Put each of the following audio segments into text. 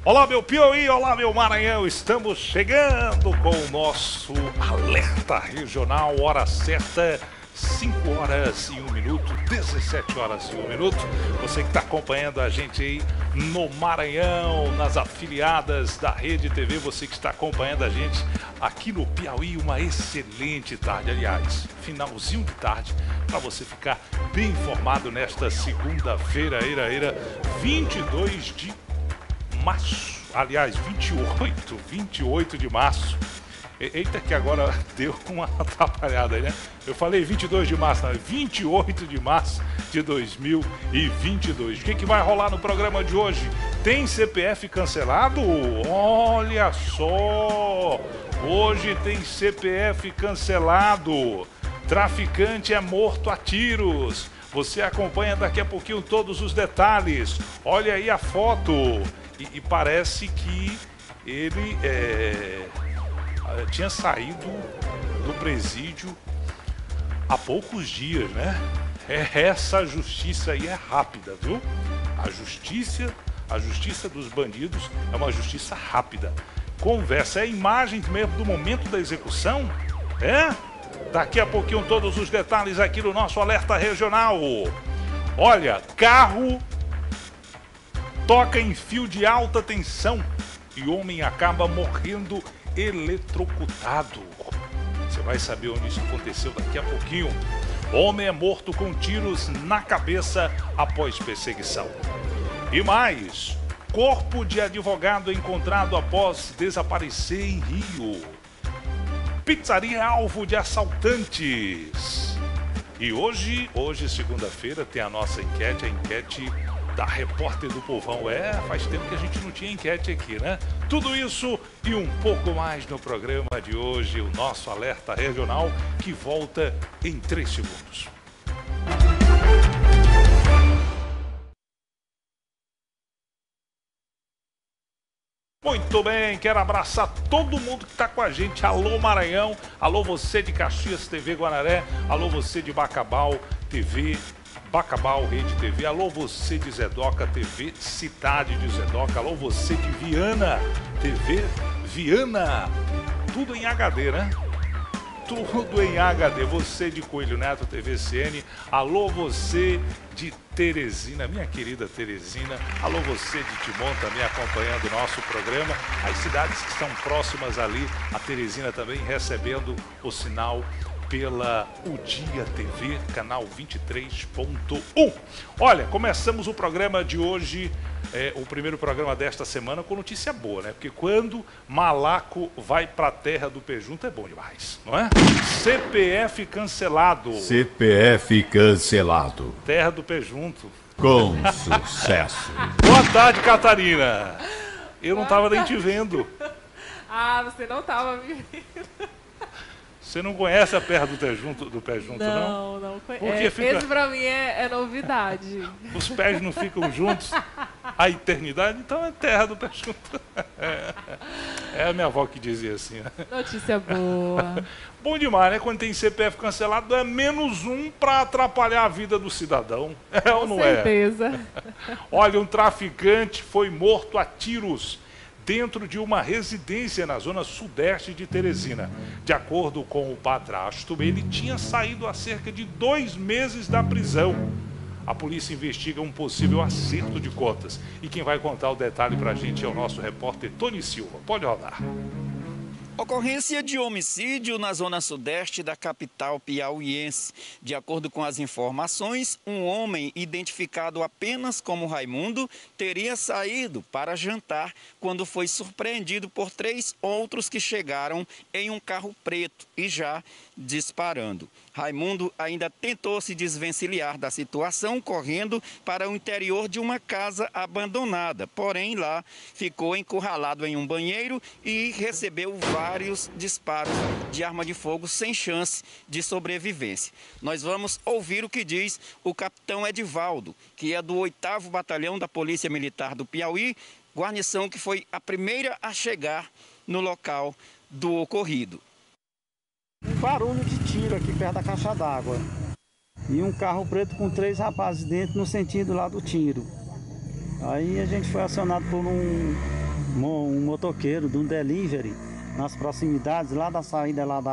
Olá, meu Piauí, olá, meu Maranhão, estamos chegando com o nosso Alerta Regional, hora certa, 5 horas e 1 minuto, 17 horas e 1 minuto. Você que está acompanhando a gente aí no Maranhão, nas afiliadas da Rede TV, você que está acompanhando a gente aqui no Piauí, uma excelente tarde, aliás, finalzinho de tarde, para você ficar bem informado nesta segunda-feira, 22 de março, aliás, 28 de março. Eita, que agora deu uma atrapalhada aí, né? Eu falei 22 de março, não, 28 de março de 2022. O que vai rolar no programa de hoje? Tem CPF cancelado? Olha só! Hoje tem CPF cancelado. Traficante é morto a tiros. Você acompanha daqui a pouquinho todos os detalhes. Olha aí a foto. E parece que ele tinha saído do presídio há poucos dias, né? Essa justiça aí é rápida, viu? A justiça dos bandidos é uma justiça rápida. Conversa, é imagens mesmo do momento da execução, Daqui a pouquinho todos os detalhes aqui no nosso Alerta Regional. Olha, carro toca em fio de alta tensão e homem acaba morrendo eletrocutado. Você vai saber onde isso aconteceu daqui a pouquinho. Homem é morto com tiros na cabeça após perseguição. E mais, corpo de advogado encontrado após desaparecer em Rio. Pizzaria é alvo de assaltantes. E hoje segunda-feira, tem a nossa enquete, a enquete da Repórter do Povão. Faz tempo que a gente não tinha enquete aqui, né? Tudo isso e um pouco mais no programa de hoje, o nosso Alerta Regional, que volta em 3 segundos. Muito bem, quero abraçar todo mundo que está com a gente. Alô Maranhão, alô você de Caxias TV Guanaré, alô você de Bacabal TV, Bacabal Rede TV, alô você de Zedoca TV, Cidade de Zedoca, alô você de Viana TV, Viana, tudo em HD, né? Tudo em HD, você de Coelho Neto TV CN, alô você de Teresina, minha querida Teresina, alô você de Timon também acompanhando o nosso programa, as cidades que estão próximas ali, a Teresina também recebendo o sinal pela O Dia TV, canal 23.1. Olha, começamos o programa de hoje, o primeiro programa desta semana com notícia boa, né? Porque quando Malaco vai pra terra do Pejunto é bom demais, não é? CPF cancelado. CPF cancelado. Terra do Pejunto. Com sucesso. Boa tarde, Catarina. Eu não tava nem te vendo. Ah, você não tava me vendo. Você não conhece a terra do pé junto, não? Não conheço. Esse pra mim é novidade. Os pés não ficam juntos a eternidade, então é terra do pé junto. É a minha avó que dizia assim, né? Notícia boa. Bom demais, né? Quando tem CPF cancelado, é menos um para atrapalhar a vida do cidadão. Ou não é? Com certeza. Olha, um traficante foi morto a tiros dentro de uma residência na zona sudeste de Teresina. De acordo com o padrasto, ele tinha saído há cerca de 2 meses da prisão. A polícia investiga um possível acerto de contas. E quem vai contar o detalhe pra gente é o nosso repórter Tony Silva. Pode rodar. Ocorrência de homicídio na zona sudeste da capital piauiense. De acordo com as informações, um homem identificado apenas como Raimundo teria saído para jantar quando foi surpreendido por 3 outros que chegaram em um carro preto e já disparando. Raimundo ainda tentou se desvencilhar da situação correndo para o interior de uma casa abandonada, porém lá ficou encurralado em um banheiro e recebeu vários disparos de arma de fogo sem chance de sobrevivência. Nós vamos ouvir o que diz o capitão Edivaldo, que é do 8º Batalhão da Polícia Militar do Piauí, guarnição que foi a primeira a chegar no local do ocorrido. Um barulho de tiro aqui perto da caixa d'água. E um carro preto com 3 rapazes dentro no sentido lá do tiro. Aí a gente foi acionado por um um motoqueiro de um delivery nas proximidades lá da saída lá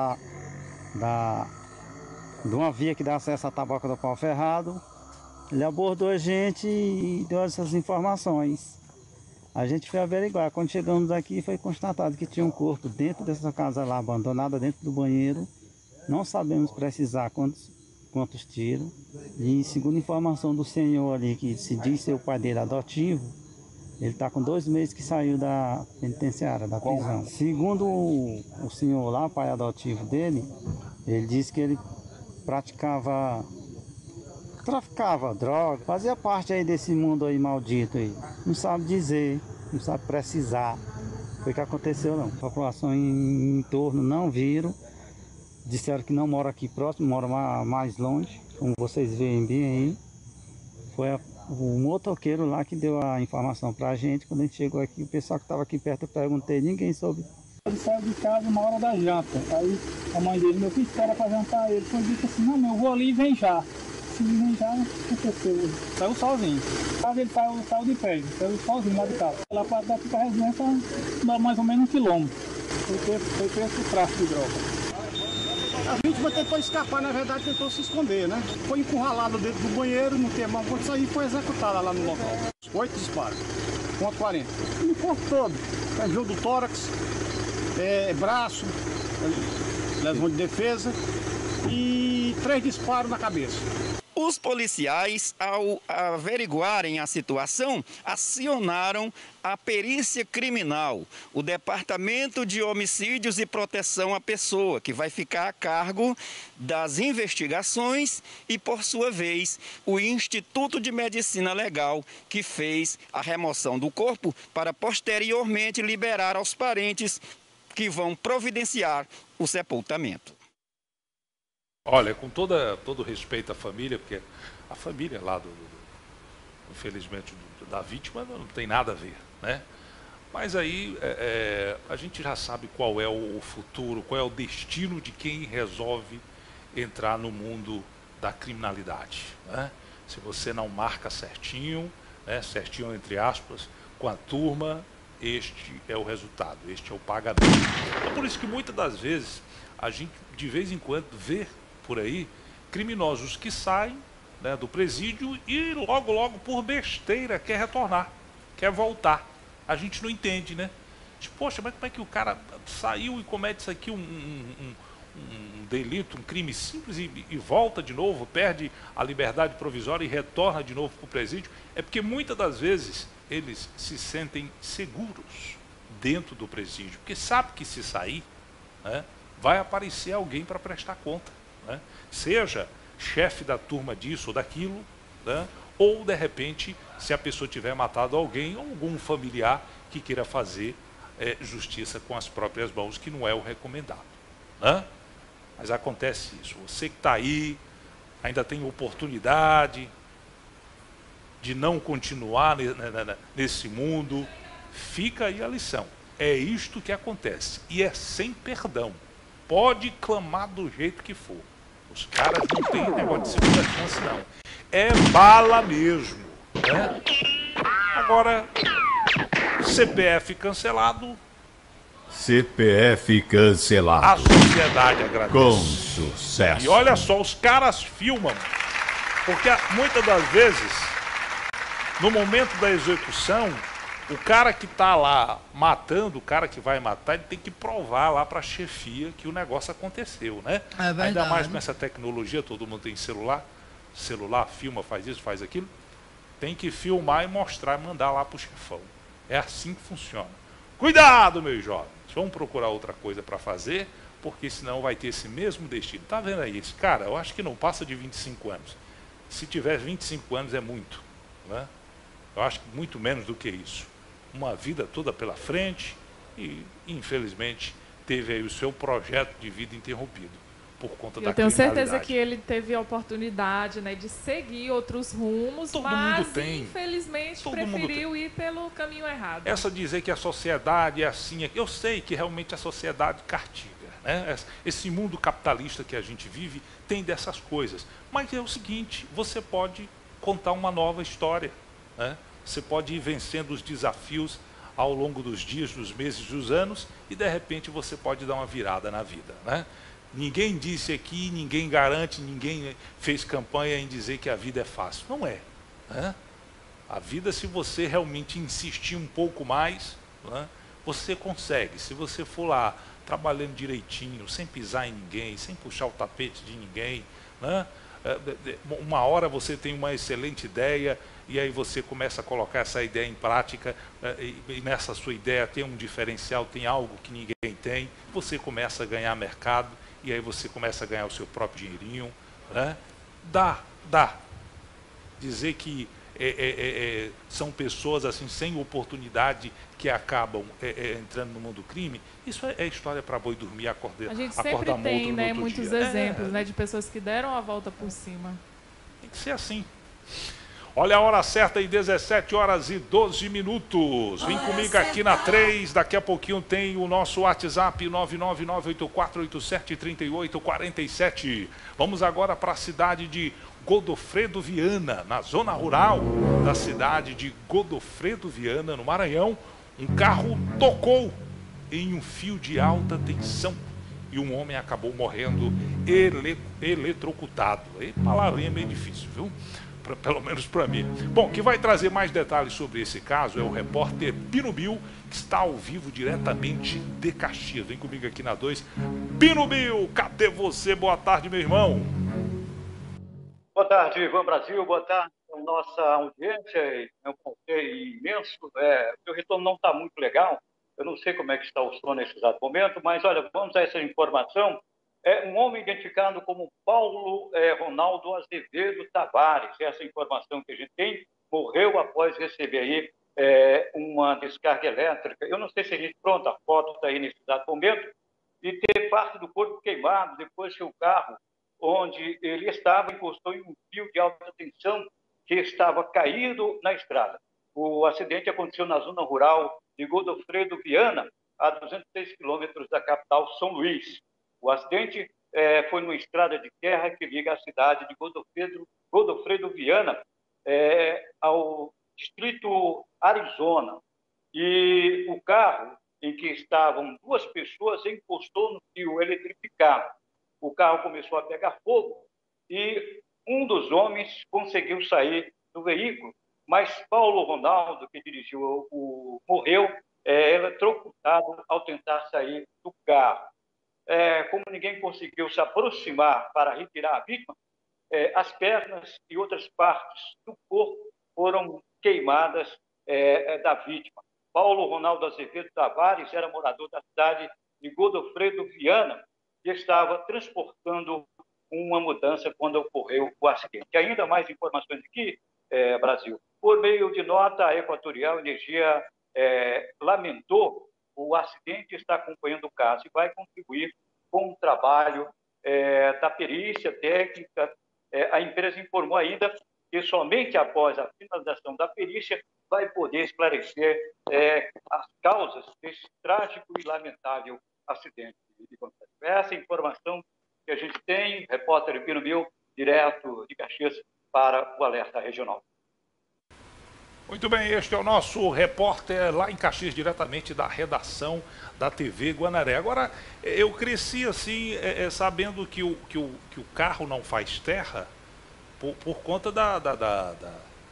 de uma via que dá acesso à Taboca do Pau Ferrado. Ele abordou a gente e deu essas informações. A gente foi averiguar. Quando chegamos aqui, foi constatado que tinha um corpo dentro dessa casa lá, abandonada dentro do banheiro. Não sabemos precisar quantos tiros. E segundo informação do senhor ali, que se diz ser o pai dele adotivo, ele está com 2 meses que saiu da penitenciária, da prisão. Segundo o senhor lá, pai adotivo dele, ele disse que ele traficava droga, fazia parte aí desse mundo aí maldito aí. Não sabe dizer, não sabe precisar. Foi o que aconteceu não. A população em entorno não viram. Disseram que não mora aqui próximo, mora mais longe. Como vocês veem bem aí. Foi o motoqueiro lá que deu a informação pra gente. Quando a gente chegou aqui, o pessoal que estava aqui perto, eu perguntei, ninguém soube. Ele saiu de casa uma hora da janta. Aí a mãe dele, meu filho, espera pra jantar. Ele foi disse assim, não, eu vou ali e vem já. Se vem já, aconteceu. Saiu sozinho. Ele saiu de pé, saiu sozinho lá de casa. Lá para daqui pra residência dá mais ou menos 1 quilômetro. Foi preso por tráfico de droga. A vítima tentou escapar, na verdade tentou se esconder, né? Foi encurralado dentro do banheiro, não teve mais condição e foi executada lá no local. 8 disparos, .40. No corpo todo, região do tórax, braço, lesão de defesa e 3 disparos na cabeça. Os policiais, ao averiguarem a situação, acionaram a perícia criminal, o Departamento de Homicídios e Proteção à Pessoa, que vai ficar a cargo das investigações e, por sua vez, o Instituto de Medicina Legal, que fez a remoção do corpo para posteriormente liberar aos parentes que vão providenciar o sepultamento. Olha, com todo respeito à família, porque a família lá, infelizmente, da vítima não tem nada a ver, né? Mas aí a gente já sabe qual é o futuro, qual é o destino de quem resolve entrar no mundo da criminalidade, né? Se você não marca certinho, né, certinho entre aspas, com a turma, este é o resultado, este é o pagamento. É por isso que muitas das vezes a gente de vez em quando vê por aí criminosos que saem, né, do presídio e logo por besteira quer retornar, quer voltar. A gente não entende, né? Tipo, poxa, mas como é que o cara saiu e comete isso aqui, um delito, um crime simples e volta de novo, perde a liberdade provisória e retorna de novo para o presídio? É porque muitas das vezes eles se sentem seguros dentro do presídio, porque sabe que se sair, né, vai aparecer alguém para prestar conta, né? Seja chefe da turma disso ou daquilo, né? Ou de repente, se a pessoa tiver matado alguém, ou algum familiar que queira fazer justiça com as próprias mãos, que não é o recomendado, né? Mas acontece isso. Você que está aí, ainda tem oportunidade de não continuar nesse mundo, fica aí a lição. É isto que acontece. E é sem perdão. Pode clamar do jeito que for. Os caras não têm negócio de segunda chance, não. É bala mesmo, né? Agora, CPF cancelado. CPF cancelado. A sociedade agradece. Com sucesso. E olha só, os caras filmam. Porque muitas das vezes, no momento da execução, o cara que está lá matando, o cara que vai matar, ele tem que provar lá para a chefia que o negócio aconteceu, né? É verdade. Ainda mais com essa tecnologia, todo mundo tem celular, filma, faz isso, faz aquilo. Tem que filmar e mostrar, mandar lá para o chefão. É assim que funciona. Cuidado, meus jovens, vamos procurar outra coisa para fazer, porque senão vai ter esse mesmo destino. Tá vendo aí? Esse cara, eu acho que não passa de 25 anos. Se tiver 25 anos é muito, né? Eu acho que muito menos do que isso. Uma vida toda pela frente e, infelizmente, teve aí o seu projeto de vida interrompido por conta da criminalidade. Eu tenho certeza que ele teve a oportunidade, né, de seguir outros rumos, mas, infelizmente, preferiu ir pelo caminho errado. Essa dizer que a sociedade é assim, eu sei que realmente a sociedade castiga, né? Esse mundo capitalista que a gente vive tem dessas coisas. Mas é o seguinte, você pode contar uma nova história, né? Você pode ir vencendo os desafios ao longo dos dias, dos meses, dos anos, e de repente você pode dar uma virada na vida, né? Ninguém disse aqui, ninguém garante, ninguém fez campanha em dizer que a vida é fácil. Não é, né? A vida, se você realmente insistir um pouco mais, né, você consegue. Se você for lá trabalhando direitinho, sem pisar em ninguém, sem puxar o tapete de ninguém, né? Uma hora você tem uma excelente ideia e aí você começa a colocar essa ideia em prática, e nessa sua ideia tem um diferencial, tem algo que ninguém tem, você começa a ganhar mercado e aí você começa a ganhar o seu próprio dinheirinho, né? Dá. Dizer que são pessoas assim sem oportunidade que acabam entrando no mundo do crime, isso é história para boi dormir, acordar. A gente sempre tem, né, muitos dia. exemplos, né, de pessoas que deram a volta por cima. Tem que ser assim. Olha a hora certa aí, 17h12. Vem comigo aqui na 3, daqui a pouquinho tem o nosso WhatsApp 99984873847. Vamos agora para a cidade de Godofredo Viana, na zona rural da cidade de Godofredo Viana, no Maranhão. Um carro tocou em um fio de alta tensão e um homem acabou morrendo eletrocutado. E palavrinha meio difícil, viu? Pelo menos para mim. Bom, quem vai trazer mais detalhes sobre esse caso é o repórter Pino Bill, que está ao vivo diretamente de Caxias. Vem comigo aqui na 2. Pino Bill, cadê você? Boa tarde, meu irmão. Boa tarde, Ivan Brasil. Boa tarde a nossa audiência. É um prazer imenso. O meu retorno não está muito legal. Eu não sei como é que está o som nesse exato momento, mas olha, vamos a essa informação. Um homem identificado como Paulo Ronaldo Azevedo Tavares, essa informação que a gente tem, morreu após receber aí uma descarga elétrica. Eu não sei se a gente, pronto, a foto está aí nesse exato momento, e ter parte do corpo queimado depois que o carro onde ele estava encostou em um fio de alta tensão que estava caído na estrada. O acidente aconteceu na zona rural de Godofredo Viana, a 206 quilômetros da capital São Luís. O acidente foi numa estrada de terra que liga a cidade de Godofredo Viana ao distrito Arizona. E o carro em que estavam duas pessoas encostou no fio eletrificado. O carro começou a pegar fogo e um dos homens conseguiu sair do veículo, mas Paulo Ronaldo, que dirigiu, morreu eletrocutado ao tentar sair do carro. Como ninguém conseguiu se aproximar para retirar a vítima, as pernas e outras partes do corpo foram queimadas da vítima. Paulo Ronaldo Azevedo Tavares era morador da cidade de Godofredo Viana e estava transportando uma mudança quando ocorreu o acidente. E ainda mais informações aqui, Brasil. Por meio de nota, a Equatorial Energia lamentou o acidente, está acompanhando o caso e vai contribuir com o trabalho da perícia técnica. A empresa informou ainda que somente após a finalização da perícia vai poder esclarecer as causas desse trágico e lamentável acidente. Essa informação que a gente tem, repórter Pino Bill, direto de Caxias para o Alerta Regional. Muito bem, este é o nosso repórter lá em Caxias, diretamente da redação da TV Guanaré. Agora, eu cresci assim, sabendo que o carro não faz terra por conta das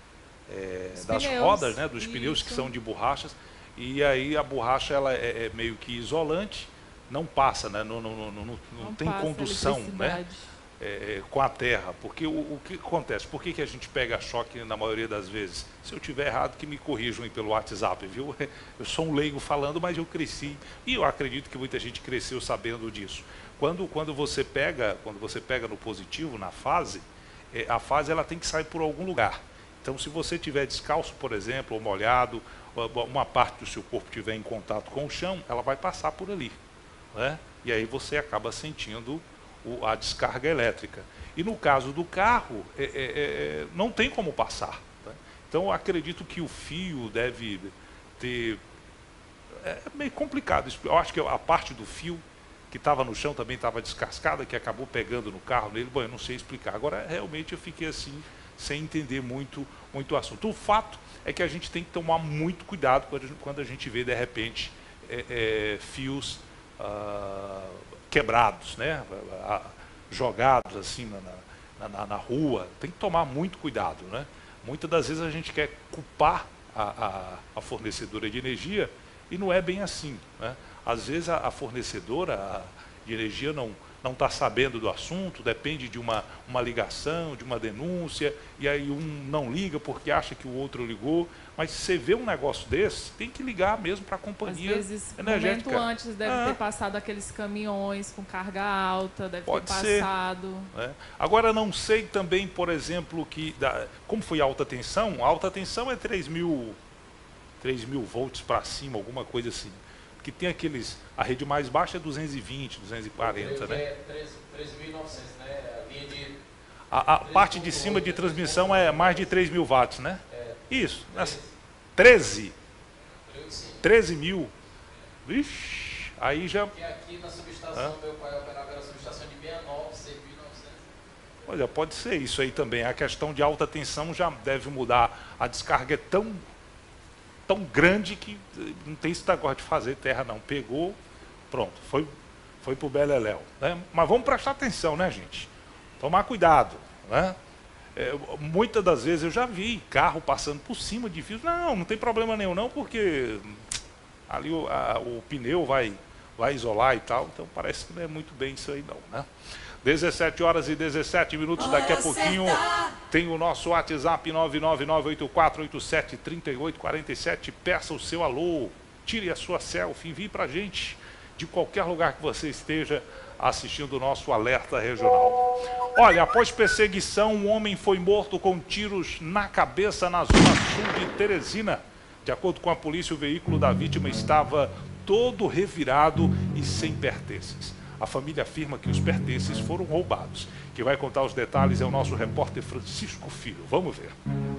rodas, né, dos pneus que são de borrachas, e aí a borracha ela é meio que isolante, não passa, né, não tem condução, né? Com a terra, porque o que acontece? Por que a gente pega choque na maioria das vezes? Se eu estiver errado, que me corrijam aí pelo WhatsApp, viu? Eu sou um leigo falando, mas eu cresci, e eu acredito que muita gente cresceu sabendo disso. Quando você pega no positivo, na fase, a fase ela tem que sair por algum lugar. Então, se você estiver descalço, por exemplo, ou molhado, uma parte do seu corpo estiver em contato com o chão, ela vai passar por ali, né? E aí você acaba sentindo a descarga elétrica. E no caso do carro, não tem como passar, né? Então eu acredito que o fio deve ter... É meio complicado. Eu acho que a parte do fio que estava no chão também estava descascada, que acabou pegando no carro nele. Bom, eu não sei explicar. Agora, realmente eu fiquei assim, sem entender muito o assunto. O fato é que a gente tem que tomar muito cuidado quando a gente vê, de repente, fios quebrados, né? Jogados assim na rua. Tem que tomar muito cuidado, né? Muitas das vezes a gente quer culpar a fornecedora de energia e não é bem assim, né? Às vezes a fornecedora de energia não está sabendo do assunto, depende de uma ligação, de uma denúncia, e aí um não liga porque acha que o outro ligou. Mas se você vê um negócio desse, tem que ligar mesmo para a companhia energética. Momento antes deve ter passado aqueles caminhões com carga alta, deve ter passado. Né? Agora, não sei também, por exemplo, como foi a alta tensão é 3.000 volts para cima, alguma coisa assim. Porque tem a rede mais baixa é 220, 240, né? É 13.900, né? A linha de... A parte de cima de transmissão é mais de 3.000 watts, né? Isso. 13 mil. Vixe, aí já... Porque aqui na subestação, meu pai operava a subestação de 69, 6.900. Olha, pode ser isso aí também. A questão de alta tensão já deve mudar. A descarga é tão grande que não tem esse negócio de fazer terra não. Pegou, pronto, foi pro beleléu, né? Mas vamos prestar atenção, né, gente? Tomar cuidado, né? Muitas das vezes eu já vi carro passando por cima de fios. Não tem problema nenhum não, porque ali o pneu vai isolar e tal. Então parece que não é muito bem isso aí não, né? 17h17, daqui a pouquinho tem o nosso WhatsApp 99984873847. Peça o seu alô, tire a sua selfie, envie pra gente de qualquer lugar que você esteja assistindo o nosso Alerta Regional. Olha, após perseguição, um homem foi morto com tiros na cabeça na zona sul de Teresina. De acordo com a polícia, o veículo da vítima estava todo revirado e sem pertences. A família afirma que os pertences foram roubados. Quem vai contar os detalhes é o nosso repórter Francisco Filho. Vamos ver.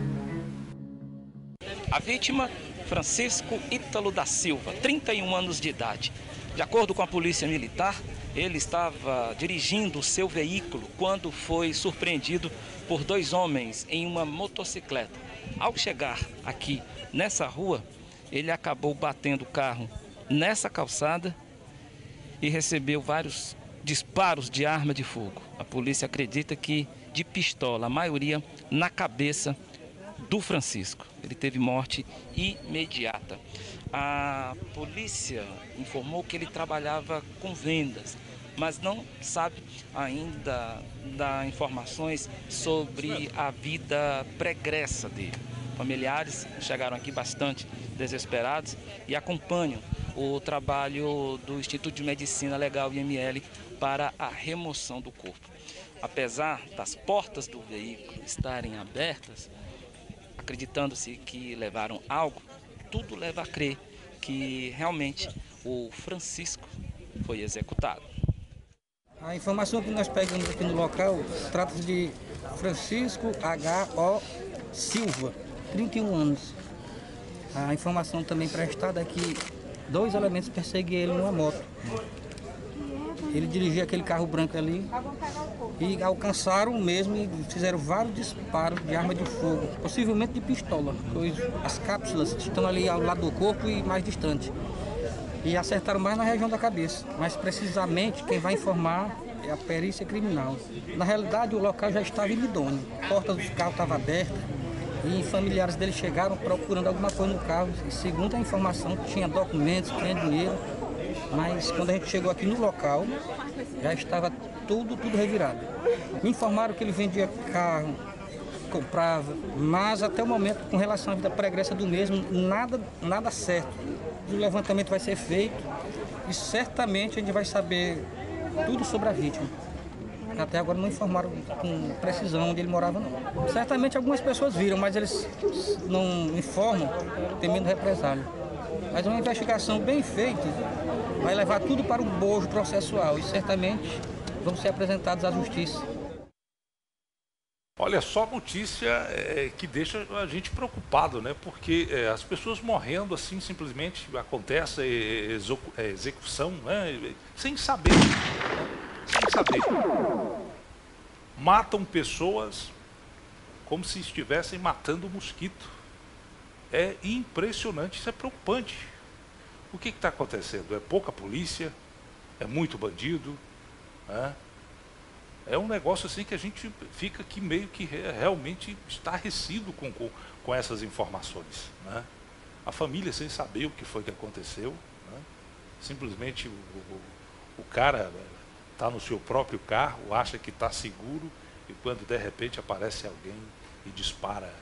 A vítima, Francisco Ítalo da Silva, 31 anos de idade. De acordo com a polícia militar, ele estava dirigindo o seu veículo quando foi surpreendido por dois homens em uma motocicleta. Ao chegar aqui nessa rua, ele acabou batendo o carro nessa calçada e recebeu vários disparos de arma de fogo. A polícia acredita que de pistola, a maioria na cabeça do Francisco. Ele teve morte imediata. A polícia informou que ele trabalhava com vendas, mas não sabe ainda dar informações sobre a vida pregressa dele. Familiares chegaram aqui bastante desesperados e acompanham o trabalho do Instituto de Medicina Legal IML para a remoção do corpo. Apesar das portas do veículo estarem abertas, acreditando-se que levaram algo, tudo leva a crer que realmente o Francisco foi executado. A informação que nós pegamos aqui no local trata-se de Francisco H.O. Silva, 31 anos. A informação também prestada é que dois elementos perseguiam ele numa moto. Ele dirigia aquele carro branco ali e alcançaram o mesmo e fizeram vários disparos de arma de fogo, possivelmente de pistola, pois as cápsulas estão ali ao lado do corpo e mais distante. E acertaram mais na região da cabeça, mas precisamente quem vai informar é a perícia criminal. Na realidade, o local já estava idôneo, a porta do carro estava aberta e familiares dele chegaram procurando alguma coisa no carro. E segundo a informação, tinha documentos, tinha dinheiro, mas quando a gente chegou aqui no local, já estava tudo revirado. Me informaram que ele vendia carro, comprava, mas até o momento, com relação à vida pregressa do mesmo, nada certo. O levantamento vai ser feito e certamente a gente vai saber tudo sobre a vítima. Até agora não informaram com precisão onde ele morava, não. Certamente algumas pessoas viram, mas eles não informam, temendo represália. Mas uma investigação bem feita vai levar tudo para o bojo processual e certamente vão ser apresentados à justiça. Olha, só notícia que deixa a gente preocupado, né? Porque as pessoas morrendo assim, simplesmente acontece execução, né? Sem saber, né? Sem saber. Matam pessoas como se estivessem matando mosquito. É impressionante, isso é preocupante. O que está acontecendo? É pouca polícia? É muito bandido? É um negócio assim que a gente fica aqui meio que realmente estarrecido com essas informações, né? A família sem saber o que foi que aconteceu, né? Simplesmente o cara está no seu próprio carro, acha que está seguro, e quando de repente aparece alguém e dispara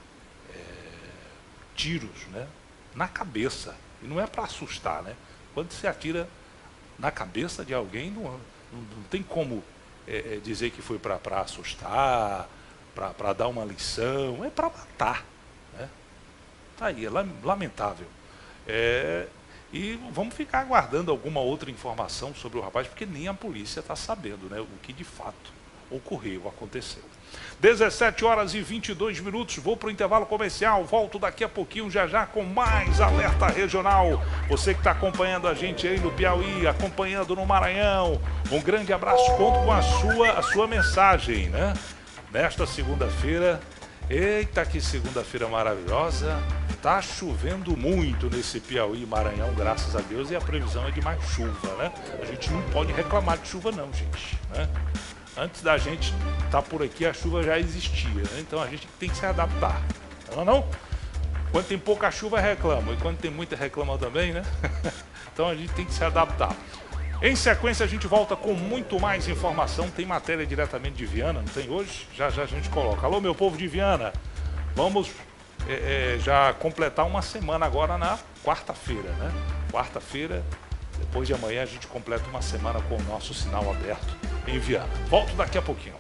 tiros, né, na cabeça. E não é para assustar, né? Quando se atira na cabeça de alguém, não tem como dizer que foi para assustar, para dar uma lição, é para matar, né? Tá aí, é lamentável. E vamos ficar aguardando alguma outra informação sobre o rapaz, porque nem a polícia está sabendo, né, o que de fato aconteceu. 17 horas e 22 minutos, vou para o intervalo comercial, volto daqui a pouquinho, já com mais Alerta Regional. Você que está acompanhando a gente aí no Piauí, acompanhando no Maranhão, um grande abraço, conto com a sua mensagem, né? Nesta segunda-feira, eita que segunda-feira maravilhosa, tá chovendo muito nesse Piauí e Maranhão, graças a Deus, e a previsão é de mais chuva, né? A gente não pode reclamar de chuva não, gente, né? Antes da gente estar por aqui, a chuva já existia, né? Então a gente tem que se adaptar, não? Quando tem pouca chuva, reclama, e quando tem muita, reclama também, né? Então a gente tem que se adaptar. Em sequência, a gente volta com muito mais informação. Tem matéria diretamente de Viana, não tem hoje? Já a gente coloca. Alô, meu povo de Viana, vamos já completar uma semana agora na quarta-feira, né? Quarta-feira, depois de amanhã, a gente completa uma semana com o nosso sinal aberto em Viana. Volto daqui a pouquinho.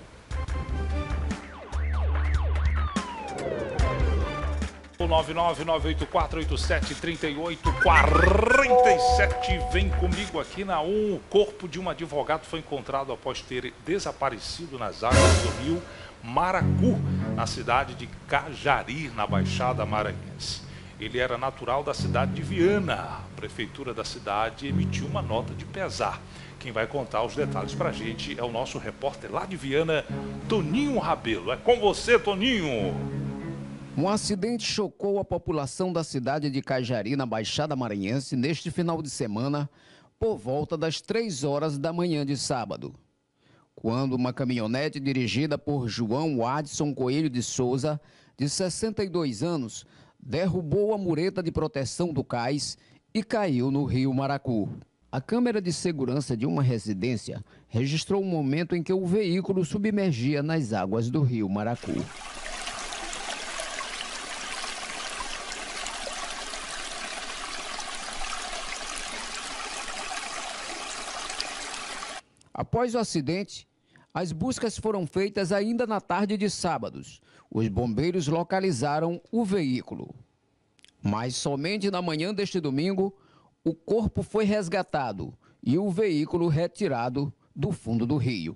O 99984873847. Vem comigo aqui na 1. O corpo de um advogado foi encontrado após ter desaparecido nas águas do rio Maracu, na cidade de Cajari, na Baixada Maranhense. Ele era natural da cidade de Viana. A prefeitura da cidade emitiu uma nota de pesar. Quem vai contar os detalhes pra gente é o nosso repórter lá de Viana, Toninho Rabelo. É com você, Toninho! Um acidente chocou a população da cidade de Cajari, na Baixada Maranhense, neste final de semana, por volta das 3 horas da manhã de sábado, quando uma caminhonete dirigida por João Adson Coelho de Souza, de 62 anos, derrubou a mureta de proteção do cais e caiu no rio Maracu. A câmera de segurança de uma residência registrou o momento em que o veículo submergia nas águas do rio Maracu. Após o acidente, as buscas foram feitas ainda na tarde de sábados. Os bombeiros localizaram o veículo. Mas somente na manhã deste domingo, o corpo foi resgatado e o veículo retirado do fundo do rio.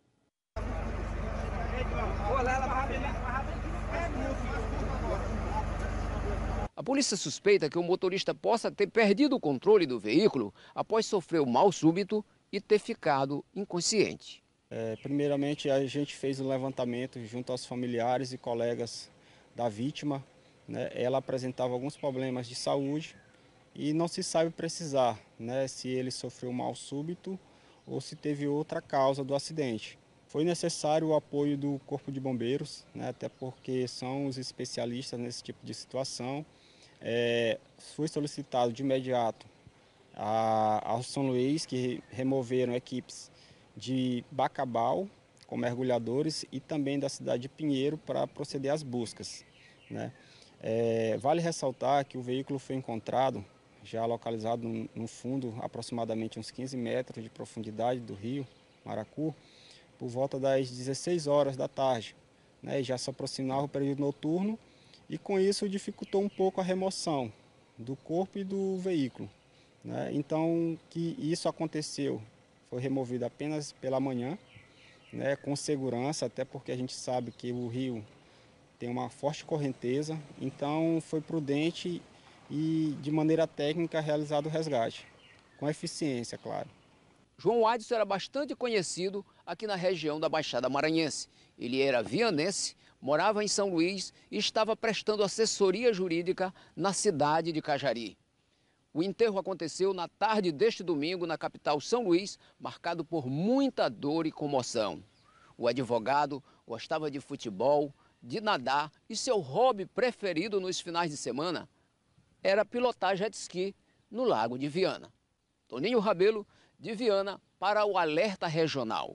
A polícia suspeita que o motorista possa ter perdido o controle do veículo após sofrer um mal súbito e ter ficado inconsciente. Primeiramente, a gente fez o levantamento junto aos familiares e colegas da vítima, né? Ela apresentava alguns problemas de saúde e não se sabe precisar, né, se ele sofreu um mal súbito ou se teve outra causa do acidente. Foi necessário o apoio do Corpo de Bombeiros, né, até porque são os especialistas nesse tipo de situação. Foi solicitado de imediato ao São Luís, que removeram equipes de Bacabal, com mergulhadores, e também da cidade de Pinheiro para proceder às buscas, né? Vale ressaltar que o veículo foi encontrado já localizado no fundo, aproximadamente uns 15 metros de profundidade do rio Maracu, por volta das 16 horas da tarde, né? Já se aproximava o período noturno e com isso dificultou um pouco a remoção do corpo e do veículo, né? Então, que isso aconteceu, foi removido apenas pela manhã, né, com segurança, até porque a gente sabe que o rio tem uma forte correnteza, então foi prudente e de maneira técnica realizado o resgate, com eficiência, claro. João Adson era bastante conhecido aqui na região da Baixada Maranhense. Ele era vianense, morava em São Luís e estava prestando assessoria jurídica na cidade de Cajari. O enterro aconteceu na tarde deste domingo na capital São Luís, marcado por muita dor e comoção. O advogado gostava de futebol, de nadar e seu hobby preferido nos finais de semana era pilotar jet ski no Lago de Viana. Toninho Rabelo, de Viana, para o Alerta Regional.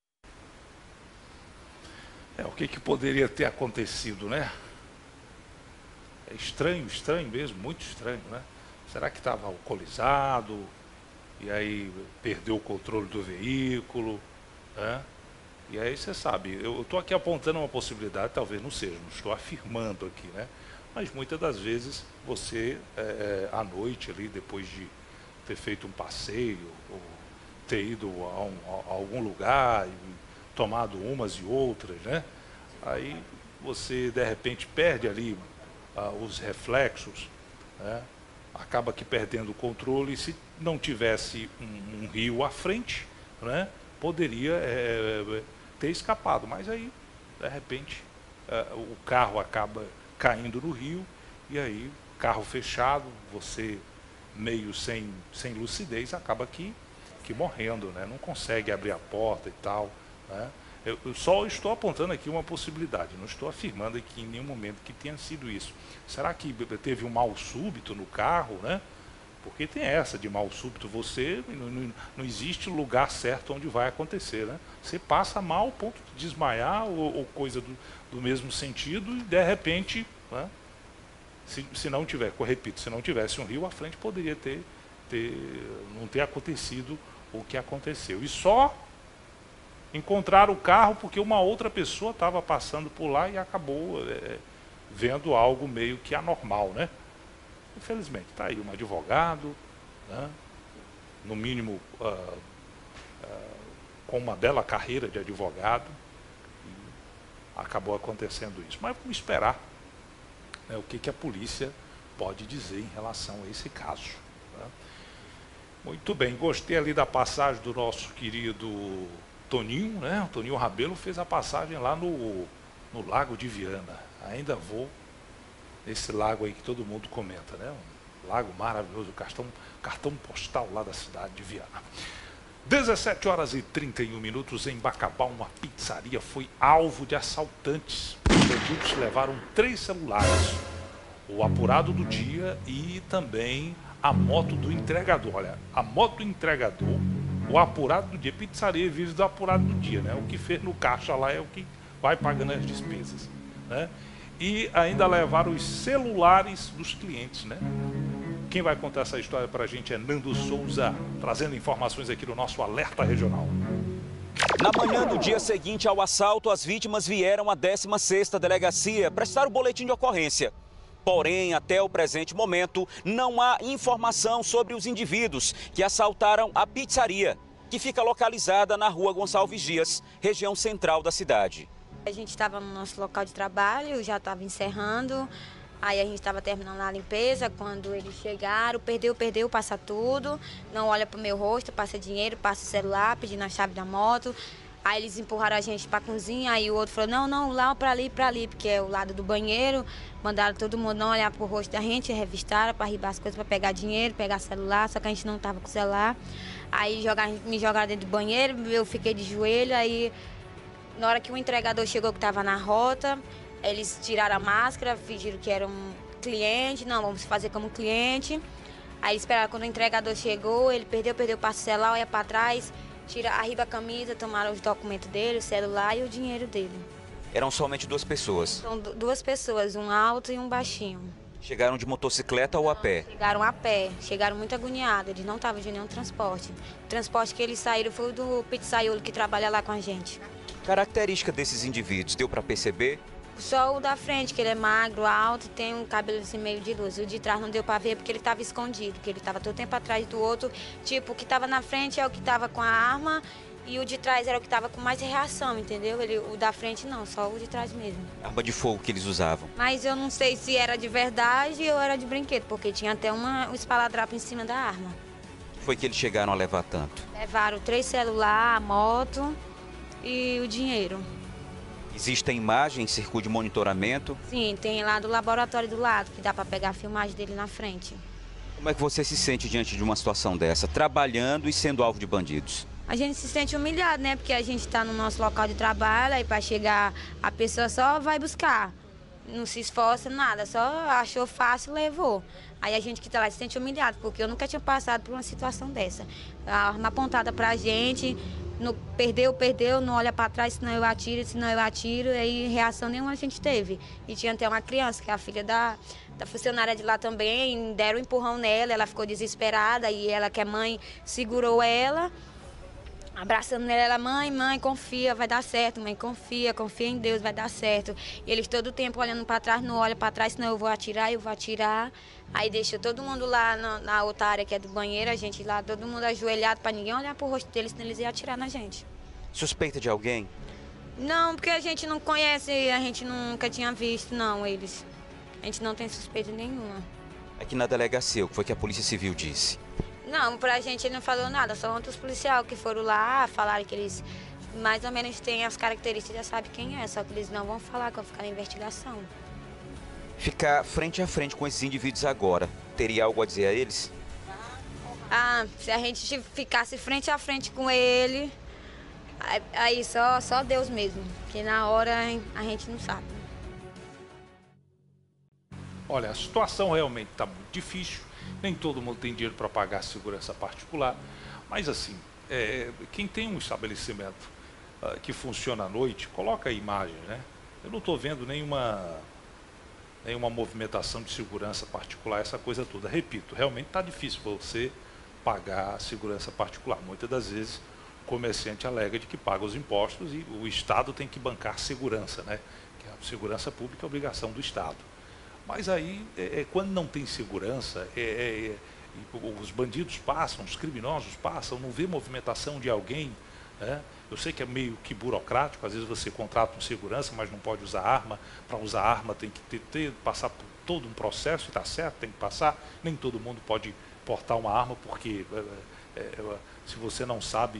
O que poderia ter acontecido, né? É estranho mesmo, muito estranho, né? Será que estava alcoolizado e aí perdeu o controle do veículo, né? E aí você sabe, eu estou aqui apontando uma possibilidade, talvez não seja, não estou afirmando aqui, né? Mas muitas das vezes você, à noite ali, depois de ter feito um passeio, ou ter ido a algum lugar e tomado umas e outras, né? Aí você de repente perde ali os reflexos, né? Acaba que perdendo o controle. Se não tivesse um rio à frente, né? Poderia ter escapado, mas aí de repente o carro acaba caindo no rio e aí carro fechado, você meio sem lucidez, acaba que morrendo, né? Não consegue abrir a porta e tal, né? Eu só estou apontando aqui uma possibilidade, não estou afirmando aqui em nenhum momento que tenha sido isso. Será que teve um mal súbito no carro, né? Porque tem essa de mal súbito, você não existe lugar certo onde vai acontecer, né? Você passa mal ao ponto de desmaiar ou coisa do mesmo sentido e de repente, né? Se não tiver, repito, se não tivesse um rio à frente, poderia não ter acontecido o que aconteceu. E só encontrar o carro porque uma outra pessoa estava passando por lá e acabou vendo algo meio que anormal, né? Infelizmente, está aí um advogado, né? No mínimo com uma bela carreira de advogado, e acabou acontecendo isso. Mas vamos esperar, né, o que a polícia pode dizer em relação a esse caso, né? Muito bem, gostei ali da passagem do nosso querido Toninho, né? O Toninho Rabelo fez a passagem lá no Lago de Viana. Ainda vou nesse lago aí que todo mundo comenta, né? Um lago maravilhoso, cartão postal lá da cidade de Viana. 17h31 em Bacabal, uma pizzaria foi alvo de assaltantes. Os bandidos levaram 3 celulares, o apurado do dia e também a moto do entregador. Olha, a moto do entregador, o apurado do dia, pizzaria vive do apurado do dia, né? O que fez no caixa lá é o que vai pagando as despesas, né? E ainda levaram os celulares dos clientes, né? Quem vai contar essa história pra gente é Nando Souza, trazendo informações aqui no nosso Alerta Regional. Na manhã do dia seguinte ao assalto, as vítimas vieram à 16ª Delegacia prestar o boletim de ocorrência. Porém, até o presente momento, não há informação sobre os indivíduos que assaltaram a pizzaria, que fica localizada na rua Gonçalves Dias, região central da cidade. A gente estava no nosso local de trabalho, já estava encerrando, aí a gente estava terminando a limpeza, quando eles chegaram, perdeu, passa tudo, não olha para o meu rosto, passa dinheiro, passa o celular, pedindo a chave da moto. Aí eles empurraram a gente para a cozinha, aí o outro falou, não, lá para ali, porque é o lado do banheiro. Mandaram todo mundo não olhar para o rosto da gente, revistaram para arribar as coisas, para pegar dinheiro, pegar celular, só que a gente não estava com o celular. Aí me jogaram dentro do banheiro, eu fiquei de joelho, aí na hora que o entregador chegou que estava na rota, eles tiraram a máscara, fingiram que era um cliente, não, vamos fazer como cliente. Aí esperaram quando o entregador chegou, ele perdeu, passa o celular, olha para trás, arriba a camisa, tomaram os documentos dele, o celular e o dinheiro dele. Eram somente 2 pessoas? São 2 pessoas, um alto e um baixinho. Chegaram de motocicleta ou a pé? Chegaram a pé, chegaram muito agoniados, eles não estavam de nenhum transporte. O transporte que eles saíram foi o do pizzaiolo que trabalha lá com a gente. Característica desses indivíduos, deu para perceber? Só o da frente, que ele é magro, alto, tem um cabelo assim meio de luz. O de trás não deu para ver porque ele estava escondido, que ele estava todo tempo atrás do outro. Tipo, o que estava na frente é o que estava com a arma e o de trás era o que estava com mais reação, entendeu? O da frente não, só o de trás mesmo. Arma de fogo que eles usavam? Mas eu não sei se era de verdade ou era de brinquedo, porque tinha até um espaladrapo em cima da arma. Foi que eles chegaram a levar tanto? Levaram 3 celulares, a moto e o dinheiro. E Existem imagens, circuito de monitoramento? Sim, tem lá do laboratório do lado, que dá para pegar a filmagem dele na frente. Como é que você se sente diante de uma situação dessa, trabalhando e sendo alvo de bandidos? A gente se sente humilhado, né? Porque a gente está no nosso local de trabalho, aí para chegar a pessoa só vai buscar. Não se esforça, nada, só achou fácil, levou. Aí a gente que está lá se sente humilhado, porque eu nunca tinha passado por uma situação dessa. A arma apontada para a gente, perdeu, não olha para trás, senão eu atiro, aí reação nenhuma a gente teve. E tinha até uma criança, que é a filha da funcionária de lá também, deram um empurrão nela, ela ficou desesperada, e ela, que é mãe, segurou ela, abraçando nela, mãe, confia, vai dar certo, mãe, confia em Deus, vai dar certo. E eles todo o tempo olhando para trás, não olha para trás, senão eu vou atirar. Aí deixou todo mundo lá na outra área que é do banheiro, a gente lá, todo mundo ajoelhado para ninguém olhar pro rosto deles, senão eles iam atirar na gente. Suspeita de alguém? Não, porque a gente não conhece, a gente nunca tinha visto, não, eles. A gente não tem suspeita nenhuma. Aqui na delegacia, o que foi que a Polícia Civil disse? Não, pra gente ele não falou nada, só outros policiais que foram lá, falaram que eles mais ou menos têm as características, já sabem quem é, só que eles não vão falar, que vão ficar na investigação. Ficar frente a frente com esses indivíduos agora, teria algo a dizer a eles? Ah, se a gente ficasse frente a frente com ele, aí só Deus mesmo, porque na hora a gente não sabe. Olha, a situação realmente está muito difícil, nem todo mundo tem dinheiro para pagar a segurança particular, mas assim, quem tem um estabelecimento que funciona à noite, coloca a imagem, né? Eu não estou vendo nenhuma movimentação de segurança particular, essa coisa toda. Repito, realmente está difícil você pagar a segurança particular. Muitas das vezes o comerciante alega de que paga os impostos e o Estado tem que bancar segurança, né? Que a segurança pública é obrigação do Estado. Mas aí, quando não tem segurança, os bandidos passam, os criminosos passam, não vê movimentação de alguém, né? Eu sei que é meio que burocrático, às vezes você contrata um segurança, mas não pode usar arma. Para usar arma tem que passar por todo um processo, e está certo, tem que passar. Nem todo mundo pode portar uma arma, porque se você não sabe